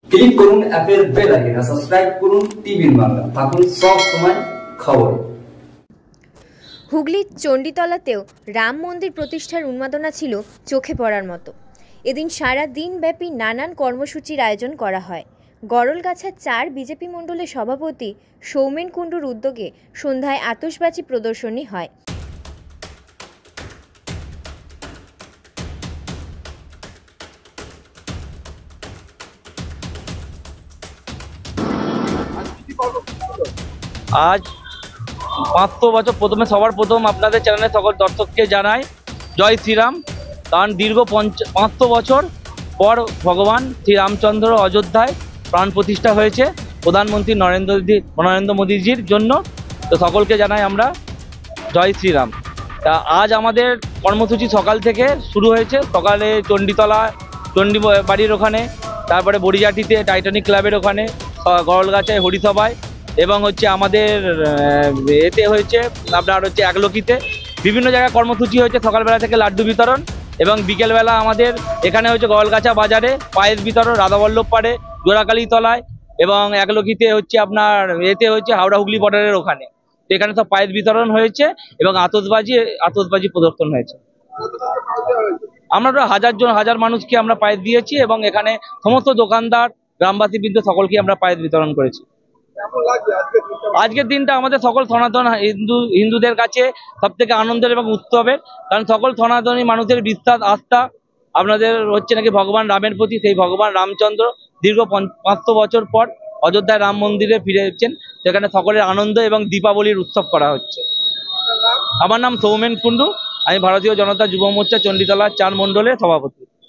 Click করুন অ্যাপের bell আইকনে, সাবস্ক্রাইব করুন টিভির বাংলা, থাকুন সব সময় খবরে। হুগলির চণ্ডীতলাতেও রাম মন্দির প্রতিষ্ঠার উন্মাদনা ছিল চোখে পড়ার মতো। এদিন সারা দিনব্যাপী নানান কর্মসূচির আয়োজন করা হয়। গরলগাছা ৪ বিজেপি মণ্ডলের সভাপতি সৌমেন কুণ্ডুর উদ্যোগে সন্ধ্যায় আতশবাজি প্রদর্শনী হয়। আজ 500 বছর সবার প্রথম আপনাদের চ্যানেলে সকল দর্শককে জানাই জয় শ্রীরাম। কারণ দীর্ঘ 500 বছর পর ভগবান শ্রীরামচন্দ্র অযোধ্যায় প্রাণ প্রতিষ্ঠা হয়েছে প্রধানমন্ত্রী নরেন্দ্র মোদীজির জন্য। তো সকলকে জানাই আমরা জয় শ্রীরাম। তা আজ আমাদের কর্মসূচি সকাল থেকে শুরু হয়েছে। সকালে চণ্ডীতলা চণ্ডী বাড়ির ওখানে, তারপরে বড়িজাটিতে টাইটানিক ক্লাবের ওখানে, গরলগাছায় হরিসভায়, এবং আমাদের এতে হয়েছে আপনার একলক্ষীতে। বিভিন্ন জায়গায় কর্মসূচি হয়েছে। সকালবেলা থেকে লাড্ডু বিতরণ, এবং বিকেলবেলা আমাদের এখানে হয়েছে গরলগাছা বাজারে পায়েস বিতরণ, রাধাবল্লভ পাড়ে, জোড়াকালী তলায়, এবং একলক্ষীতে আপনার এতে হয়েছে হাওড়া হুগলি বর্ডারের ওখানে। তো এখানে সব পায়েস বিতরণ হয়েছে এবং আতশবাজি প্রদর্শন হয়েছে। আমরা হাজার মানুষকে আমরা পায়েস দিয়েছি, এবং এখানে সমস্ত দোকানদার, গ্রামবাসী বৃন্দ সকলকে আমরা পায়েস বিতরণ করেছি। আজকের দিনটা আমাদের সকল সনাতন হিন্দুদের কাছে সব থেকে আনন্দের এবং উৎসবের। কারণ সকল সনাতনী মানুষের বিশ্বাস, আস্থা আপনাদের নাকি ভগবান রামের প্রতি। সেই ভগবান রামচন্দ্র দীর্ঘ 500 বছর পর অযোধ্যায় রাম মন্দিরে ফিরে এসেছেন। সেখানে সকলের আনন্দ এবং দীপাবলির উৎসব করা হচ্ছে। আমার নাম সৌমেন কুণ্ডু, আমি ভারতীয় জনতা যুব মোর্চা চণ্ডীতলা 4 মণ্ডলের সভাপতি।